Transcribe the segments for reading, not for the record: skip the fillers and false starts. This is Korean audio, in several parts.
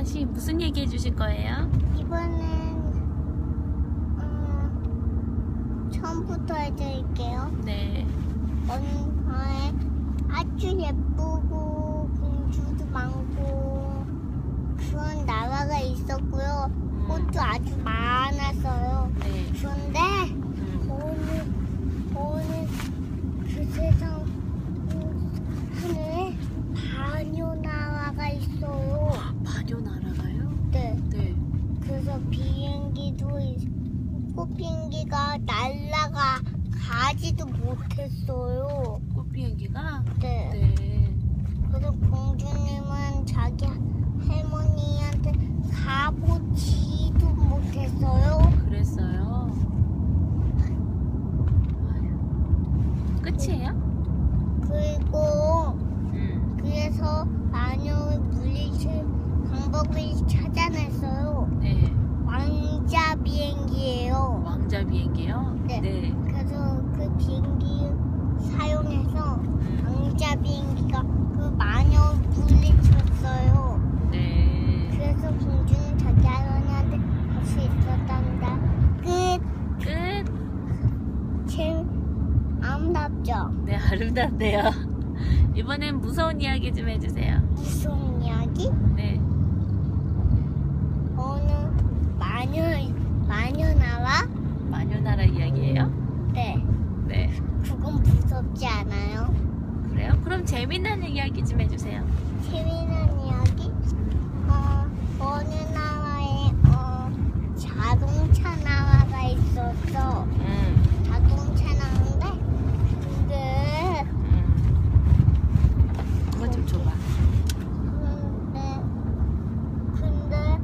아가씨 무슨 얘기 해주실 거예요? 이번엔 처음부터 해드릴게요. 네. 어느 마을에 아주 예쁘고 공주도 많고 그런 나라가 있었고요. 꽃도 아주 많았어요. 네. 그런데 어느 그 세상 하늘에 바녀 나라가 있어요. 바녀 나라가요? 네. 네. 그래서 꽃비행기가 날아가지도 못했어요. 꽃비행기가? 네. 네. 그래서 공주님은 자기 할머니한테 가보지도 못했어요. 그랬어요? 아유. 끝이에요? 그리고 그래서 마녀를 물리칠 방법을 찾아냈어요. 네. 왕자 비행기예요. 왕자 비행기요? 네. 네. 그래서 그 비행기 사용해서 왕자 비행기가 그 마녀를 물리쳤어요. 네. 그래서 공주는 자기 할머니한테 갈 수 있었답니다. 끝. 아름답죠? 네, 아름답네요. 이번엔 무서운 이야기 좀 해주세요. 무슨 이야기? 네. 어느 마녀 나라? 마녀 나라 이야기예요? 네. 네. 그건 무섭지 않아요? 그래요? 그럼 재미난 이야기 좀 해주세요. 재미난 이야기? 어느 나라에 자동차 나라가 있었어. 자동차 나라인데 그거 좀 줘봐. 근데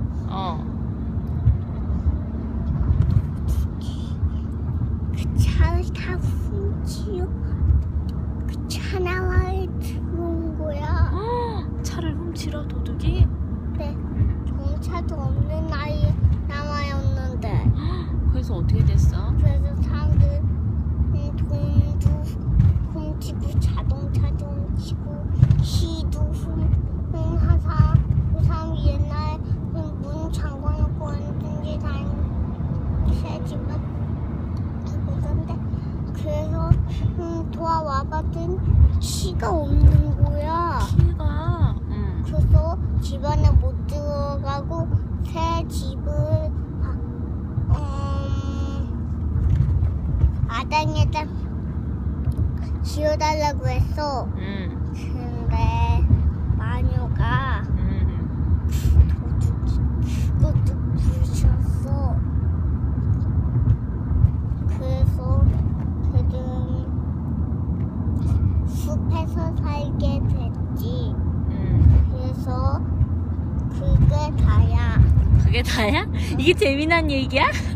그 차를 다 훔치고 그 차 나라에 들어온 거야. 차를 훔치러 도둑이? 네. 경차도 없는 나라였는데. 그래서 어떻게 됐어? 그래서 사람들 돈도 훔치고 자동차도 훔치고 키도 훔하사 그 사람이 옛날에 문 잠궈놓고 언제든지 다니지만 그런데 그래서 돌아와봤더니 키가 없는 거야. 키가? 그래서 집 안에 못 들어가고 새 집을 마당에다 지어달라고 했어. 근데 마녀가 그것도 부셨어. 그래서 그들은 숲에서 살게 됐지. 그래서 그게 다야. 그게 다야? 이게 재미난 얘기야?